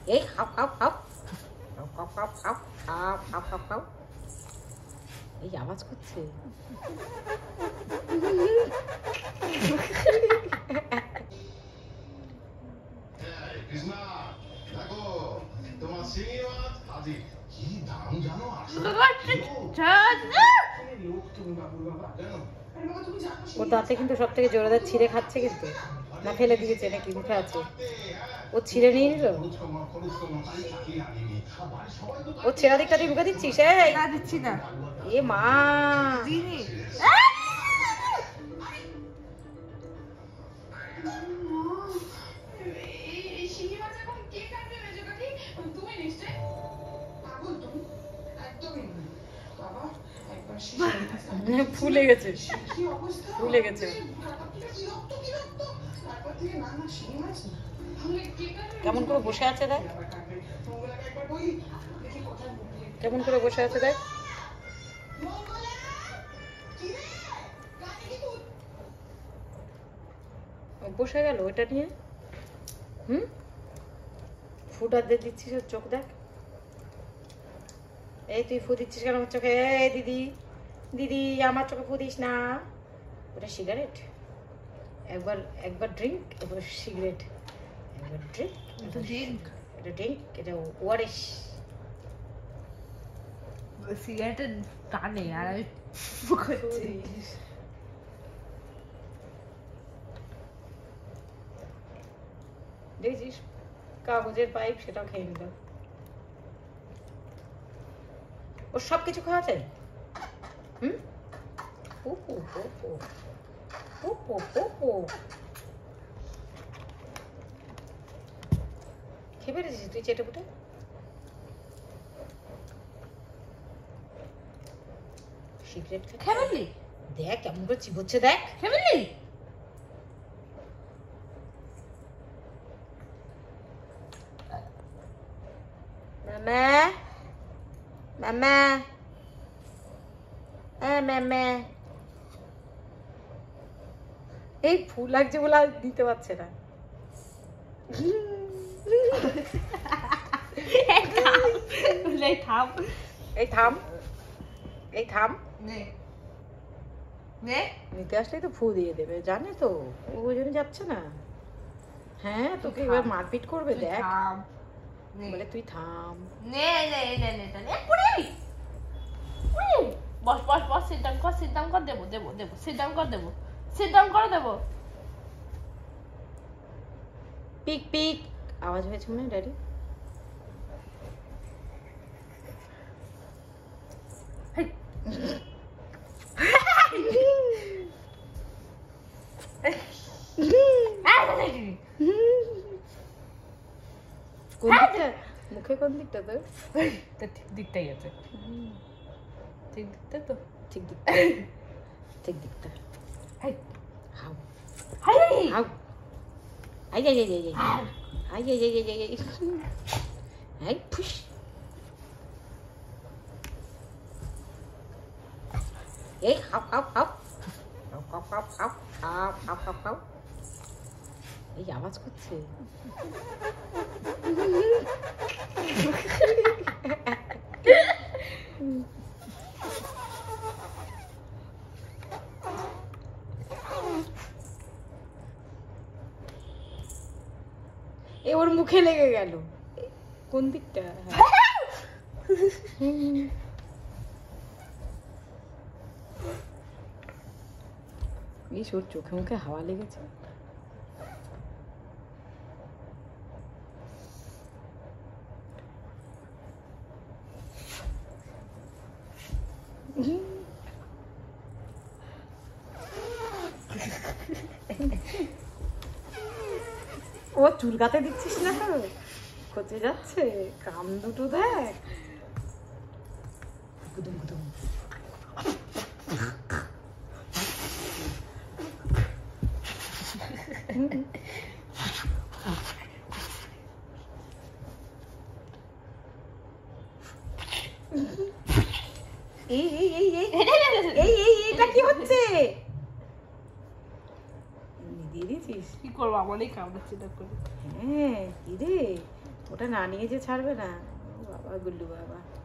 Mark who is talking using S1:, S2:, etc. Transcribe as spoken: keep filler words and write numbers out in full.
S1: এই খাও খাও খাও খাও খাও খাও খাও খাও খাও খাও এই আওয়াজ করছে। ও দাঁতে কিন্তু সব থেকে জোরেদার ছিঁড়ে খাচ্ছে, কিন্তু না ফেলে দিয়েছে নাকি মুখে আছে? ও ছিঁড়ে নিয়ে নিল। ও ছেঁড়া দিকটা তুই মুখে দিচ্ছিস? এই দিচ্ছি না। এ মা ফুলে গেছে, ফুলে গেছে। কেমন করে বসে আছে দেখ, কেমন করে বসে আছে দেখ। বসে গেল ওটা নিয়ে। হুম ফুটার দিয়ে দিচ্ছিস ওর চোখ দেখ। এই তুই ফু দিচ্ছিস কেন আমার চোখে? এই দিদি দিদি আমার চোখে ফু দিস না। ওটা সিগারেট। একবার একবার ড্রিঙ্ক, একবার সিগারেট। একবার ড্রিঙ্ক, এটা ড্রিঙ্ক, এটা ড্রিঙ্ক, এটা ওয়ারেস।
S2: সিগারেটের টানে আর আমি ফু করছি।
S1: দেখছিস কাগজের পাইপ, সেটাও খেয়ে নিল। ওর সব কিছু খাওয়া চাই। হুম পপো পপো পপো পপো খেয়ে পেরেছিস তুই চেটে পুটে? সিগারেট খেয়ে দেখ কেমন করে চিবোচ্ছে দেখ।
S2: খেয়ে
S1: মামা মামা হ্যাঁ মামা। এই ফুল লাগছে বলে আর দিতে পারছে না।
S2: এই থাম,
S1: এই থাম, এই থাম।
S2: নে নে
S1: নিতে আসলেই তো ফু দিয়ে দেবে, জানে তো ওই জন্য যাচ্ছে না। হ্যাঁ তোকে এবার মারপিট করবে দেখ। বলে তুই থাম।
S2: নে নে নে নে নে পুরি পুরি বস বস বস সিট ডাউন কর, সিট ডাউন কর, দেবো দেবো দেবো সিট ডাউন কর, দেবো সিট ডাউন করে দেবো।
S1: পিক পিক আওয়াজ হয়েছে মনে ড্যাডি। মুখে কোন দিকটা তোর?
S2: ঠিক দিকটাই আছে, ঠিক দিকটা তো,
S1: ঠিক দিকটা, ঠিক দিকটা।
S2: হাই
S1: হাউ
S2: হাই
S1: হাউ আই আই আই আই আই আই আই আই আই আই পুশ। এই খাও খাও খাও খাও খাও খাও খাও খাও খাও খাও এই আওয়াজ করছে। এ ওর মুখে লেগে গেল। কোন দিকটা? এই ওর চোখে মুখে হাওয়া লেগেছে। ও চুলকাতে দিচ্ছিস না তো? খচে যাচ্ছে কান দুটো দেখ। গুদুম গুদুম এই এই এই এই এই এই এইটা কি হচ্ছে? দিয়ে দিয়েছিস?
S2: কি করবো, আমারই কামড়াচ্ছে না করে।
S1: হ্যাঁ কি রে, ও ওটা না নিয়ে যে ছাড়বে না। ও বাবা গুল্লু বাবা।